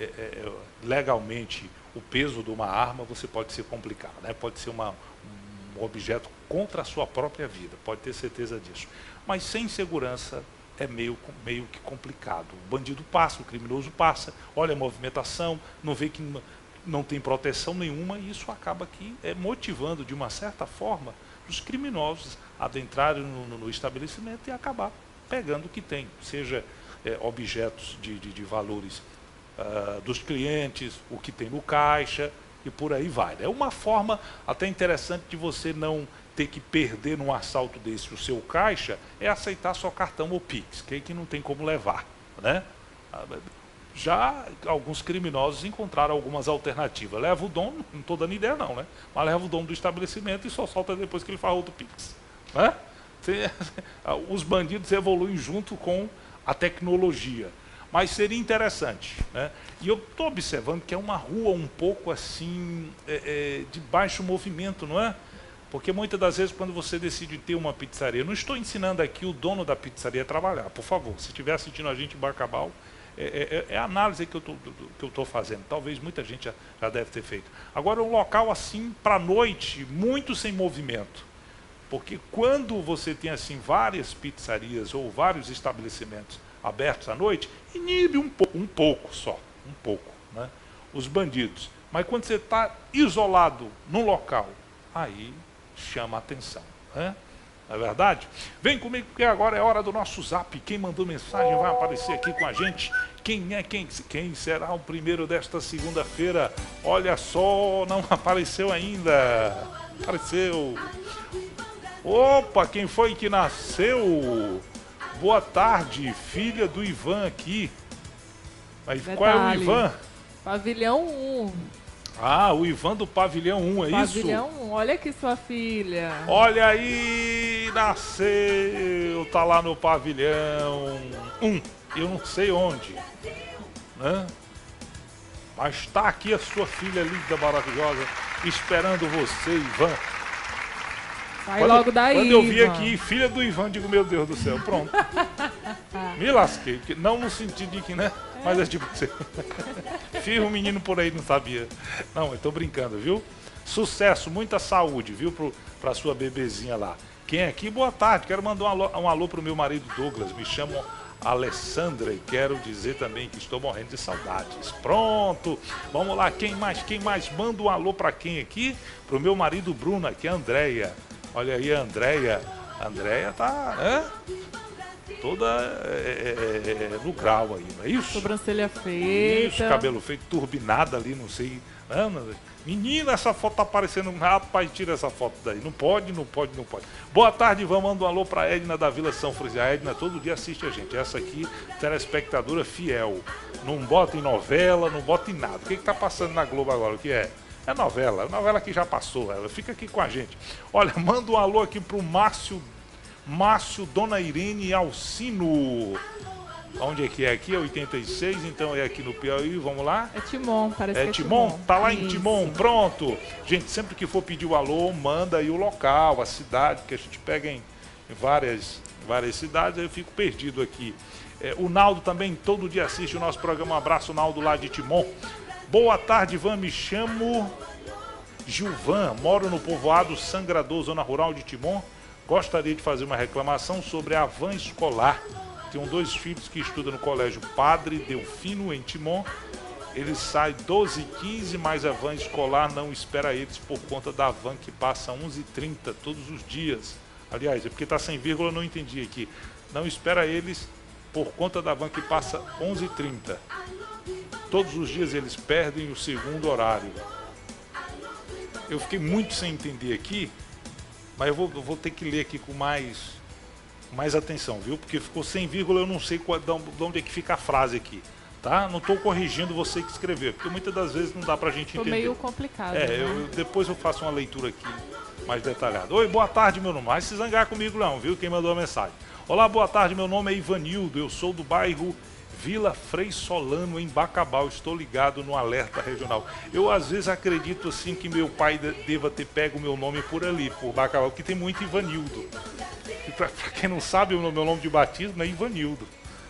legalmente o peso de uma arma, você pode ser complicado, né? Pode ser um objeto contra a sua própria vida, pode ter certeza disso. Mas sem segurança é meio que complicado. O bandido passa, o criminoso passa, olha a movimentação, não vê que não tem proteção nenhuma, e isso acaba aqui motivando de uma certa forma os criminosos adentrarem no estabelecimento e acabar pegando o que tem, seja objetos de valores dos clientes, o que tem no caixa, e por aí vai. É uma forma até interessante de você não ter que perder num assalto desse o seu caixa, é aceitar só cartão ou Pix, que não tem como levar, né? Já alguns criminosos encontraram algumas alternativas. Leva o dono, não estou dando ideia não, né? Mas leva o dono do estabelecimento e só solta depois que ele faz outro Pix, né? Os bandidos evoluem junto com a tecnologia. Mas seria interessante, né? E eu estou observando que é uma rua um pouco assim, de baixo movimento, não é? Porque muitas das vezes quando você decide ter uma pizzaria, não estou ensinando aqui o dono da pizzaria a trabalhar, por favor, se estiver assistindo a gente em Bacabal, é a análise que eu estou fazendo, talvez muita gente já deve ter feito. Agora um local assim, para a noite, muito sem movimento, porque quando você tem assim várias pizzarias ou vários estabelecimentos abertos à noite, inibe um pouco, né, os bandidos. Mas quando você está isolado num local, aí chama a atenção, né? Não é verdade? Vem comigo, porque agora é hora do nosso zap. Quem mandou mensagem vai aparecer aqui com a gente. Quem será o primeiro desta segunda-feira? Olha só, não apareceu ainda. Apareceu. Opa, quem foi que nasceu? Boa tarde, filha do Ivan aqui. Mas qual é o Ivan? Pavilhão 1. Ah, o Ivan do Pavilhão 1, é isso? Pavilhão 1, olha aqui sua filha. Olha aí, nasceu, tá lá no Pavilhão 1, eu não sei onde, né? Mas tá aqui a sua filha linda, maravilhosa, esperando você, Ivan. Sai logo daí, quando eu vi Ivan. aqui, filha do Ivan, digo, meu Deus do céu, pronto. Me lasquei, não no sentido de que, né? Mas é tipo, fiz um menino por aí, não sabia. Não, eu tô brincando, viu? Sucesso, muita saúde, viu, pra sua bebezinha lá. Quem é aqui? Boa tarde, quero mandar um alô pro meu marido Douglas, me chamo Alessandra e quero dizer também que estou morrendo de saudades. Pronto, vamos lá, quem mais? Manda um alô pra quem aqui? Pro meu marido Bruno, aqui, a Andréia. Olha aí a Andréia. A Andréia tá, toda no grau aí, não é isso? Sobrancelha feita. Isso, cabelo feito, turbinada ali, não sei. Menina, essa foto tá aparecendo. Rapaz, tira essa foto daí. Não pode. Boa tarde, vamos mandar um alô pra Edna da Vila São Francisco. A Edna todo dia assiste a gente. Essa aqui, telespectadora fiel. Não bota em novela, não bota em nada. O que tá passando na Globo agora? O que é? É novela que já passou. Ela fica aqui com a gente. Olha, manda um alô aqui pro Márcio, Dona Irene Alcino. Onde é que é aqui? É 86, então é aqui no Piauí, vamos lá? É Timon, parece que é Timon. Tá lá em Timon, pronto. Gente, sempre que for pedir o alô, manda aí o local, a cidade, que a gente pega em várias cidades, aí eu fico perdido aqui. O Naldo também todo dia assiste o nosso programa. Um abraço, Naldo, lá de Timon. Boa tarde, Ivan, me chamo Gilvan, moro no povoado Sangrador, zona rural de Timon. Gostaria de fazer uma reclamação sobre a van escolar. Tenho 2 filhos que estudam no colégio Padre Delfino, em Timon. Eles saem 12h15, mas a van escolar não espera eles por conta da van que passa 11h30 todos os dias. Aliás, é porque está sem vírgula, não entendi aqui. Não espera eles por conta da van que passa 11h30. Todos os dias eles perdem o segundo horário. Eu fiquei muito sem entender aqui, mas eu vou ter que ler aqui com mais atenção, viu? Porque ficou sem vírgula, eu não sei de onde é que fica a frase aqui, tá? Não estou corrigindo você que escreveu, porque muitas das vezes não dá pra gente entender. Ficou meio complicado, né? Depois eu faço uma leitura aqui mais detalhada. Oi, boa tarde, meu nome. Vai se zangar comigo não, viu? Quem mandou a mensagem. Olá, boa tarde, meu nome é Ivanildo, eu sou do bairro Vila Frei Solano, em Bacabal. Estou ligado no Alerta Regional. Eu às vezes acredito assim que meu pai deva ter pego o meu nome por ali, por Bacabal, porque tem muito Ivanildo. E pra quem não sabe, o meu nome de batismo é Ivanildo.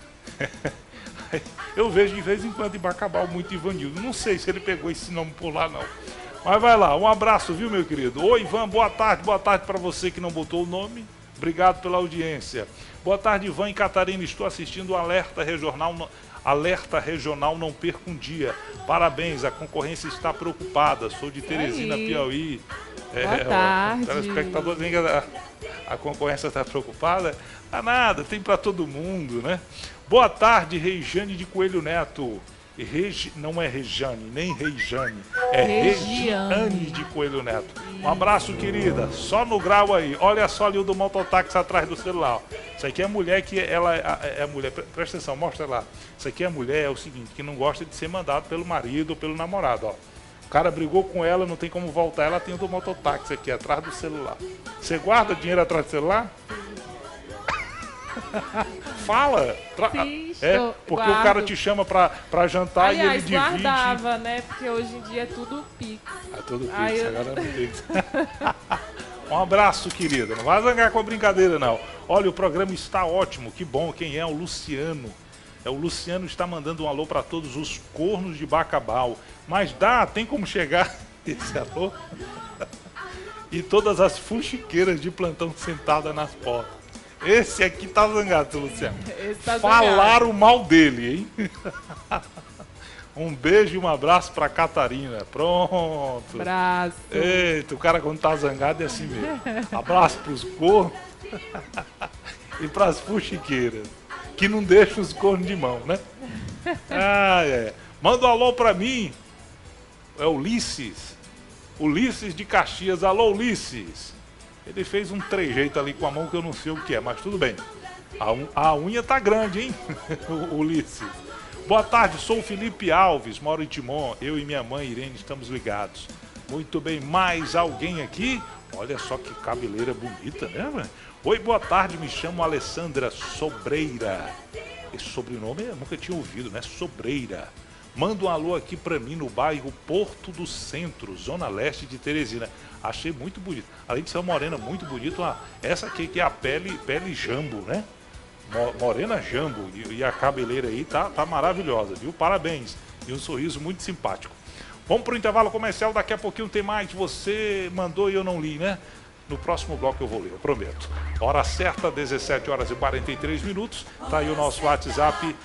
Eu vejo de vez em quando em Bacabal muito Ivanildo. Não sei se ele pegou esse nome por lá não. Mas vai lá, um abraço, viu, meu querido? Oi, Ivan, boa tarde para você que não botou o nome. Obrigado pela audiência. Boa tarde, Ivan e Catarina. Estou assistindo o Alerta Regional, não perca um dia. Parabéns, a concorrência está preocupada. Sou de Teresina, Piauí. Boa tarde. Telespectador, a concorrência está preocupada? Ah, nada, tem para todo mundo, né? Boa tarde, Regiane de Coelho Neto. Não é Rejane, nem Regiane, é Regiane de Coelho Neto. Um abraço, querida, só no grau aí. Olha só ali o do mototáxi atrás do celular. Isso aqui é a mulher que ela é mulher, presta atenção, mostra lá. Isso aqui é a mulher, é o seguinte, que não gosta de ser mandado pelo marido ou pelo namorado, ó. O cara brigou com ela, não tem como voltar, ela tem o do mototáxi aqui atrás do celular. Você guarda dinheiro atrás do celular? Fala! Sim, porque o cara te chama pra jantar. Aliás, e ele divide. Guardava, né? Porque hoje em dia é tudo Pix. É tudo Pix, agora não Pix. Um abraço, querida. Não vai zangar com a brincadeira, não. Olha, o programa está ótimo, que bom. Quem é? O Luciano. O Luciano está mandando um alô para todos os cornos de Bacabal. Mas tem como chegar esse alô? E todas as fuxiqueiras de plantão sentadas nas portas. Esse aqui tá zangado, Luciano. Tá Falaram mal dele, hein? Um beijo e um abraço pra Catarina. Pronto. Abraço. Eita, o cara quando tá zangado é assim mesmo. Abraço pros cornos e pras fuxiqueiras, que não deixam os cornos de mão, né? Manda um alô pra mim. É Ulisses. Ulisses de Caxias. Alô, Ulisses. Ele fez um trejeito ali com a mão que eu não sei o que é, mas tudo bem. A unha tá grande, hein, Ulisses. Boa tarde, sou o Felipe Alves, moro em Timon. Eu e minha mãe Irene estamos ligados. Muito bem, mais alguém aqui? Olha só que cabeleira bonita, né, mano? Oi, boa tarde, me chamo Alessandra Sobreira. Esse sobrenome eu nunca tinha ouvido, né? Sobreira. Manda um alô aqui pra mim no bairro Porto do Centro, zona leste de Teresina. Achei muito bonito. Além de ser uma morena muito bonita, essa aqui que é a pele jambo, né? Morena jambo. E a cabeleira aí tá maravilhosa, viu? Parabéns. E um sorriso muito simpático. Vamos para o intervalo comercial, daqui a pouquinho tem mais. Você mandou e eu não li, né? No próximo bloco eu vou ler, eu prometo. Hora certa, 17 horas e 43 minutos. Tá aí o nosso WhatsApp,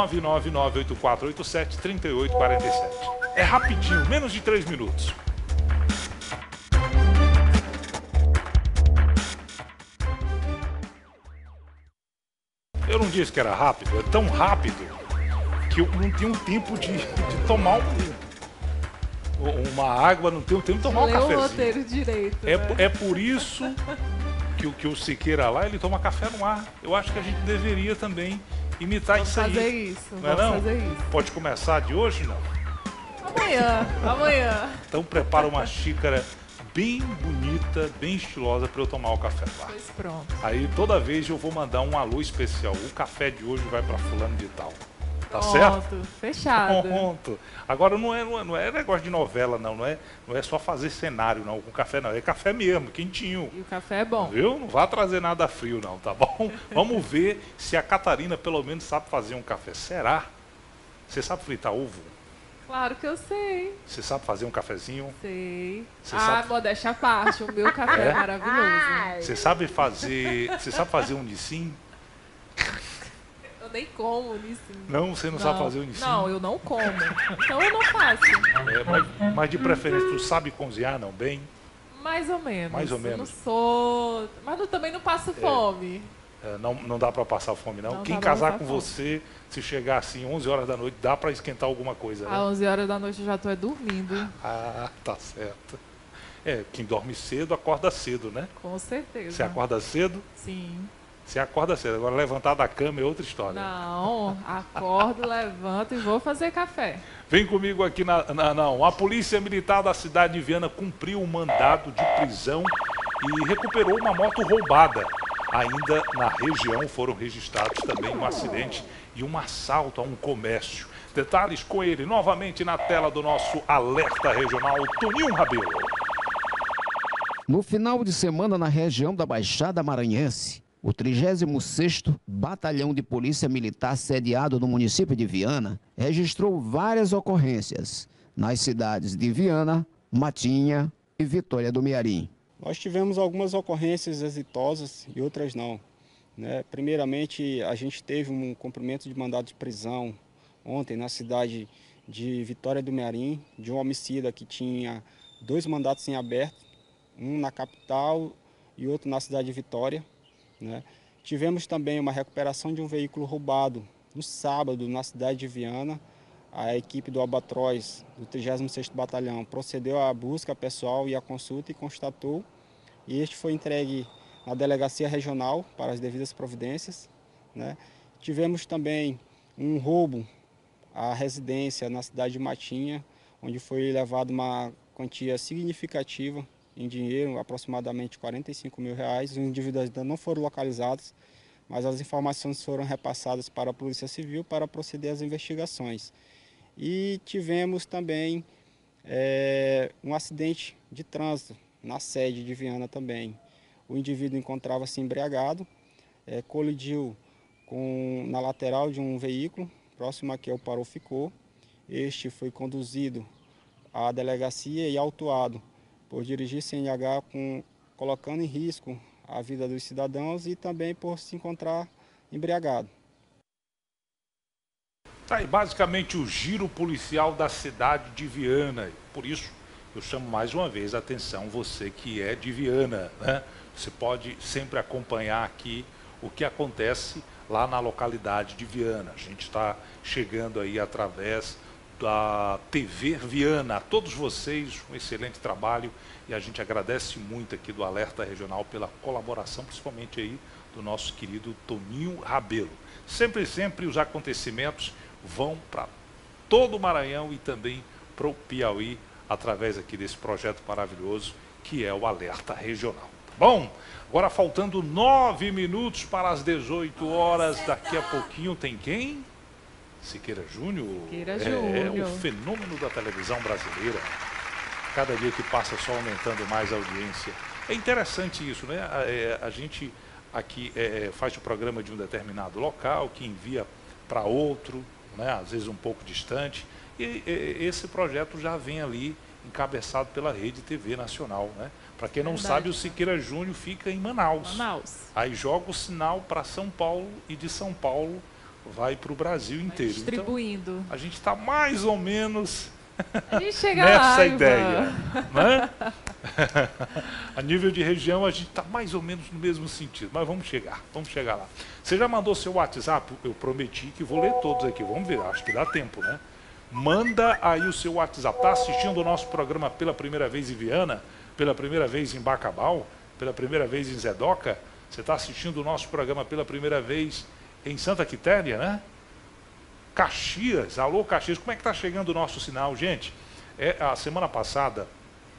99984873847. É rapidinho, menos de 3 minutos. Eu não disse que era rápido, é tão rápido que eu não tenho tempo de tomar uma água, não tenho tempo de tomar um cafezinho. o roteiro direito, é por isso que o Siqueira lá, ele toma café no ar. Eu acho que a gente deveria também imitar isso aí. Fazer isso, não vamos fazer isso. Pode começar de hoje, não? Amanhã. Então prepara uma xícara bem bonita, bem estilosa para eu tomar o café lá. Pois pronto. Aí toda vez eu vou mandar um alô especial. O café de hoje vai para fulano de tal. Tá Pronto, certo? Fechado. Pronto. Agora não é negócio de novela, não é só fazer cenário, não, com café não. É café mesmo, quentinho. E o café é bom. Viu? Não vá trazer nada frio, não, tá bom? Vamos ver se a Catarina pelo menos sabe fazer um café. Será? Você sabe fritar ovo? Claro que eu sei. Você sabe fazer um cafezinho? Sei. Sabe... modéstia à parte, o meu café é maravilhoso. Você sabe fazer um nissim? Eu nem como nissim. Não, você não sabe fazer o nissim? Não, eu não como. Então eu não faço. Mas de preferência, tu sabe cozinhar, não? Bem? Mais ou menos. Mais ou menos. Eu não sou... Mas também não passo fome. Não dá para passar fome, não. Quem casar com você, se chegar assim 11 horas da noite, dá para esquentar alguma coisa, né? Às 11 horas da noite eu já estou dormindo. Ah, tá certo. Quem dorme cedo, acorda cedo, né? Com certeza. Você acorda cedo? Sim. Você acorda cedo. Agora levantar da cama é outra história. Não, acordo, levanto e vou fazer café. Vem comigo aqui não. A Polícia Militar da cidade de Viana cumpriu um mandado de prisão e recuperou uma moto roubada. Ainda na região foram registrados também um acidente e um assalto a um comércio. Detalhes com ele novamente na tela do nosso Alerta Regional, Toninho Rabelo. No final de semana, na região da Baixada Maranhense, o 36º Batalhão de Polícia Militar sediado no município de Viana registrou várias ocorrências nas cidades de Viana, Matinha e Vitória do Mearim. Nós tivemos algumas ocorrências exitosas e outras não, né? Primeiramente, a gente teve um cumprimento de mandado de prisão ontem na cidade de Vitória do Mearim, de um homicida que tinha 2 mandatos em aberto, um na capital e outro na cidade de Vitória, né? Tivemos também uma recuperação de um veículo roubado no sábado na cidade de Viana. A equipe do Albatroz, do 36º Batalhão, procedeu à busca pessoal e à consulta e constatou. E este foi entregue na Delegacia Regional para as devidas providências, né? Tivemos também um roubo à residência na cidade de Matinha, onde foi levada uma quantia significativa em dinheiro, aproximadamente R$45 mil. Os indivíduos ainda não foram localizados, mas as informações foram repassadas para a Polícia Civil para proceder às investigações. E tivemos também um acidente de trânsito na sede de Viana também. O indivíduo encontrava-se embriagado, colidiu na lateral de um veículo, próximo aqui ao Parou Ficou. Este foi conduzido à delegacia e autuado por dirigir sem H, colocando em risco a vida dos cidadãos e também por se encontrar embriagado. Tá aí basicamente o giro policial da cidade de Viana. Por isso, eu chamo mais uma vez a atenção, você que é de Viana, né? Você pode sempre acompanhar aqui o que acontece lá na localidade de Viana. A gente está chegando aí através da TV Viana. A todos vocês, um excelente trabalho e a gente agradece muito aqui do Alerta Regional pela colaboração, principalmente aí do nosso querido Toninho Rabelo. Sempre os acontecimentos vão para todo o Maranhão e também para o Piauí, através aqui desse projeto maravilhoso que é o Alerta Regional. Tá bom? Agora faltando 9 minutos para as 18 horas, daqui a pouquinho tem quem? Siqueira Júnior. Siqueira Júnior. O fenômeno da televisão brasileira. Cada dia que passa só aumentando mais a audiência. É interessante isso, né? A gente aqui faz o programa de um determinado local, que envia para outro, né? Às vezes um pouco distante. E esse projeto já vem ali encabeçado pela Rede TV Nacional, né? Para quem não sabe, o Siqueira Júnior fica em Manaus. Aí joga o sinal para São Paulo e de São Paulo vai para o Brasil inteiro. Distribuindo. Então, a gente está mais ou menos chega nessa lá, ideia, né? A nível de região a gente está mais ou menos no mesmo sentido, mas vamos chegar lá. Você já mandou seu WhatsApp? Eu prometi que vou ler todos aqui, vamos ver, acho que dá tempo, né? Manda aí o seu WhatsApp. Está assistindo o nosso programa pela primeira vez em Viana, pela primeira vez em Bacabal, pela primeira vez em Zedoca? Você está assistindo o nosso programa pela primeira vez em Santa Quitéria, né? Caxias, alô Caxias, como é que está chegando o nosso sinal, gente? A semana passada,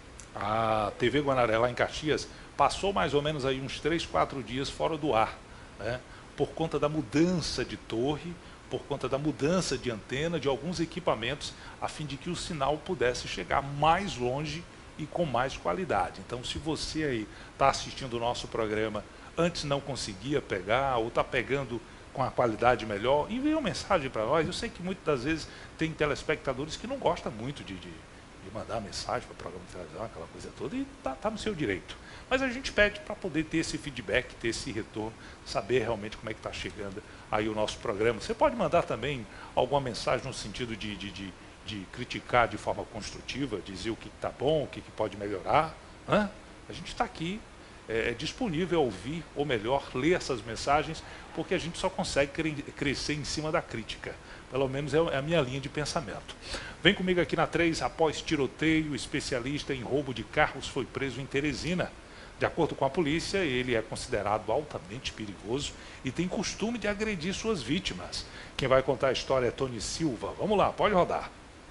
a TV Guanaré lá em Caxias passou mais ou menos aí uns 3, 4 dias fora do ar, né? Por conta da mudança de torre, por conta da mudança de antena, de alguns equipamentos, a fim de que o sinal pudesse chegar mais longe e com mais qualidade. Então, se você aí está assistindo o nosso programa, antes não conseguia pegar, ou está pegando com a qualidade melhor, envie uma mensagem para nós. Eu sei que muitas das vezes tem telespectadores que não gostam muito de mandar mensagem para o programa de televisão, aquela coisa toda, e tá no seu direito. Mas a gente pede para poder ter esse feedback, ter esse retorno, saber realmente como é que está chegando aí o nosso programa. Você pode mandar também alguma mensagem no sentido de criticar de forma construtiva, dizer o que está bom, o que pode melhorar, né? A gente está aqui disponível a ouvir, ou melhor, ler essas mensagens, porque a gente só consegue crescer em cima da crítica. Pelo menos é a minha linha de pensamento. Vem comigo aqui na 3. Após tiroteio, especialista em roubo de carros foi preso em Teresina. De acordo com a polícia, ele é considerado altamente perigoso e tem costume de agredir suas vítimas. Quem vai contar a história é Tony Silva. Vamos lá, pode rodar.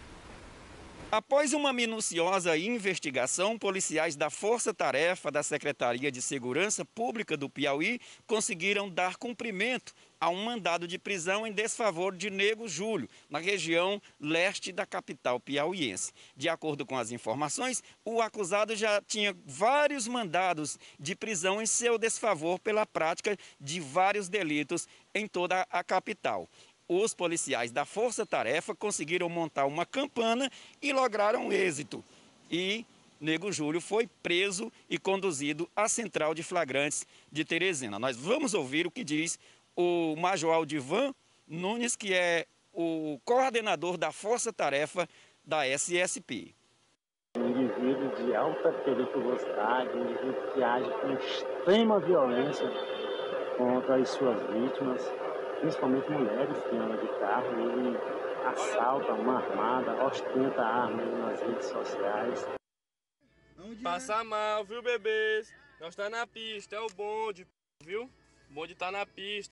Após uma minuciosa investigação, policiais da Força Tarefa da Secretaria de Segurança Pública do Piauí conseguiram dar cumprimento a um mandado de prisão em desfavor de Nego Júlio, na região leste da capital piauiense. De acordo com as informações, o acusado já tinha vários mandados de prisão em seu desfavor pela prática de vários delitos em toda a capital. Os policiais da Força Tarefa conseguiram montar uma campana e lograram êxito. E Nego Júlio foi preso e conduzido à Central de Flagrantes de Teresina. Nós vamos ouvir o que diz o Major Aldivan Nunes, que é o coordenador da Força Tarefa da SSP. Um indivíduo de alta periculosidade, um indivíduo que age com extrema violência contra as suas vítimas, principalmente mulheres que andam de carro. Ele assalta uma armada, ostenta armas nas redes sociais. Passa mal, viu, bebês? Nós tá na pista, é o bonde, viu? O bonde tá na pista.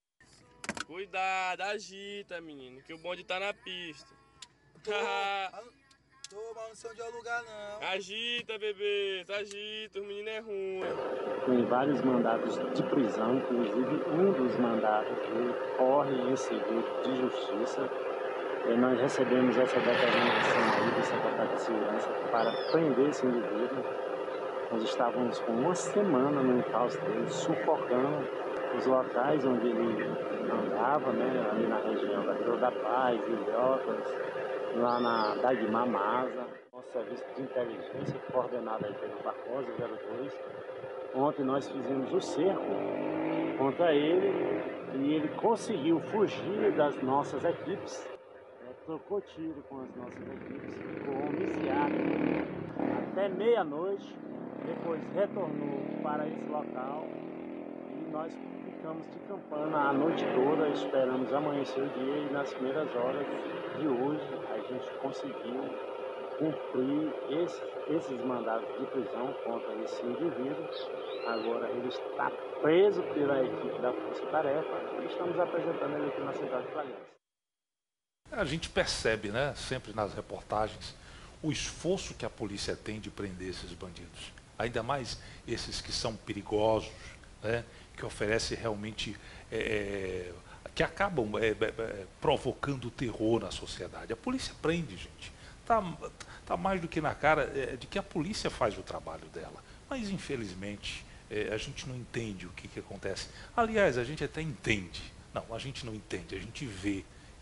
Cuidado, agita, menino, que o bonde tá na pista. Mas não sei onde é o lugar, não. Agita, bebês, agita, o menino é ruim. Tem vários mandados de prisão, inclusive um dos mandados corre em serviço de justiça. E nós recebemos essa determinação aí do secretário de Segurança para prender esse indivíduo. Nós estávamos com uma semana no encalço dele, sufocando os locais onde ele andava, né, ali na região da Vila da Paz, Ilhotas, lá na Dagmar Maza. Nosso serviço de inteligência, coordenado aí pelo Barbosa 02. Ontem nós fizemos o cerco contra ele e ele conseguiu fugir das nossas equipes. Trocou tiro com as nossas equipes, ficou homiciado até meia-noite, depois retornou para esse local e nós ficamos de campana a noite toda, esperamos amanhecer o dia e nas primeiras horas de hoje a gente conseguiu cumprir esses mandados de prisão contra esse indivíduo. Agora ele está preso pela equipe da Força Tarefa e estamos apresentando ele aqui na Central de Flagrantes. A gente percebe, né, sempre nas reportagens, o esforço que a polícia tem de prender esses bandidos. Ainda mais esses que são perigosos, né, que oferecem realmente, que acabam provocando terror na sociedade. A polícia prende, gente. Tá mais do que na cara de que a polícia faz o trabalho dela. Mas, infelizmente, a gente não entende o que acontece. Aliás, a gente até entende. Não, a gente não entende, a gente vê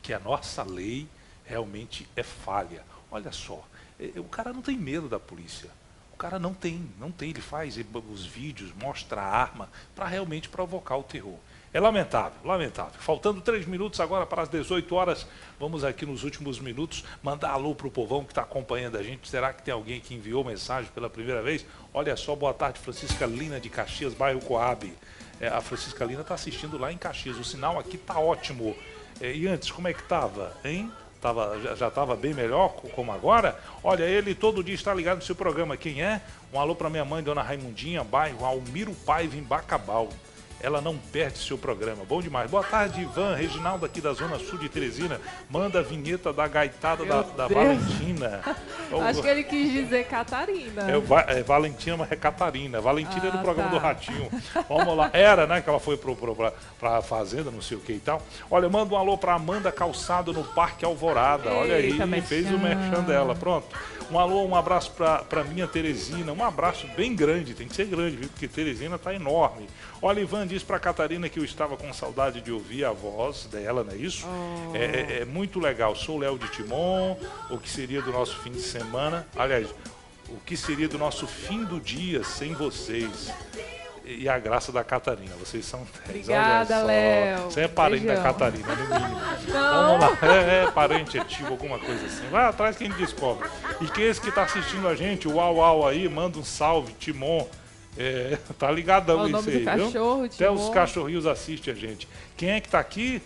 que a nossa lei realmente é falha. Olha só, o cara não tem medo da polícia. O cara não tem, ele faz os vídeos, mostra a arma para realmente provocar o terror. É lamentável, lamentável. Faltando 3 minutos agora para as 18 horas, vamos aqui nos últimos minutos mandar alô para o povão que está acompanhando a gente. Será que tem alguém que enviou mensagem pela primeira vez? Olha só, boa tarde, Francisca Lina de Caxias, bairro Coab. A Francisca Lina está assistindo lá em Caxias, o sinal aqui está ótimo. E antes, como é que estava, hein? Já estava bem melhor, como agora? Olha, ele todo dia está ligado no seu programa. Quem é? Um alô para minha mãe, dona Raimundinha, bairro Almiro Paiva, em Bacabal. Ela não perde seu programa. Bom demais. Boa tarde, Ivan. Reginaldo aqui da Zona Sul de Teresina. Manda a vinheta da gaitada da Valentina. Acho que ele quis dizer Catarina. Valentina, mas é Catarina. Valentina é do programa do Ratinho. Vamos lá. Era, né, que ela foi pra fazenda, não sei o que e tal. Olha, manda um alô pra Amanda Calçado no Parque Alvorada. Olha aí, fez o merchan dela. Pronto. Um alô, um abraço pra minha Teresina. Um abraço bem grande, tem que ser grande, viu? Porque Teresina tá enorme. Olha, Ivan diz pra Catarina que eu estava com saudade de ouvir a voz dela, não é isso? É muito legal. Sou Léo de Timon. O que seria do nosso fim de semana? Aliás, o que seria do nosso fim do dia sem vocês? E a graça da Catarina. Vocês são 10. Obrigada, Léo. Você é parente da Catarina, no mínimo. Não. Vamos lá. É parente, é tio, alguma coisa assim. Vai atrás que a gente descobre. E que esse que está assistindo a gente, o Uau aí, manda um salve, Timon. Tá ligadão isso aí, viu? Cachorro, até os cachorrinhos assistem a gente. Quem é que tá aqui?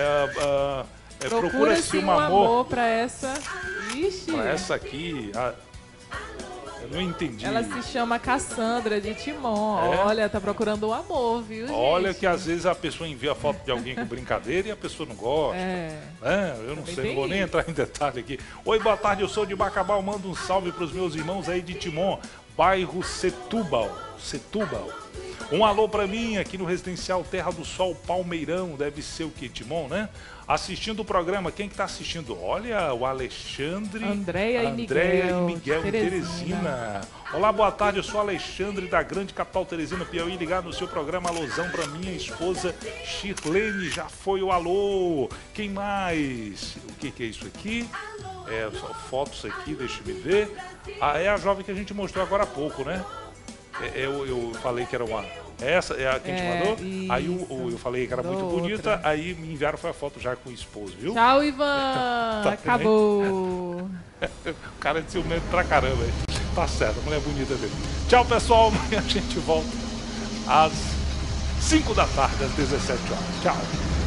Procura-se um amor para essa. Ixi. Para essa aqui. Eu não entendi. Ela se chama Cassandra de Timon. Olha, tá procurando o amor, viu, gente? Olha que às vezes a pessoa envia foto de alguém com brincadeira e a pessoa não gosta. Eu não sei, não vou nem entrar em detalhe aqui. Oi, boa tarde, eu sou de Bacabal. Mando um salve para os meus irmãos aí de Timon, bairro Setúbal. Um alô para mim aqui no Residencial Terra do Sol, Palmeirão. Deve ser o que, Timon, né? Assistindo o programa, quem que tá assistindo? Olha, o Alexandre, Andréia e Miguel em Teresina. Olá, boa tarde, eu sou Alexandre da grande capital Teresina, Piauí, ligado no seu programa. Alôzão para minha esposa Shirlene, já foi o alô. Quem mais? O que é isso aqui? Fotos aqui, deixa eu ver. É a jovem que a gente mostrou agora há pouco, né? Eu falei que era uma... Essa é a que a gente mandou? Isso. Aí eu falei que era muito bonita, outra. Aí me enviaram foi a foto já com o esposo, viu? Tchau, Ivan! Acabou! O cara é de ciumento pra caramba, hein? Tá certo, a mulher bonita dele. Tchau, pessoal, amanhã a gente volta às 5 da tarde, às 17 horas. Tchau!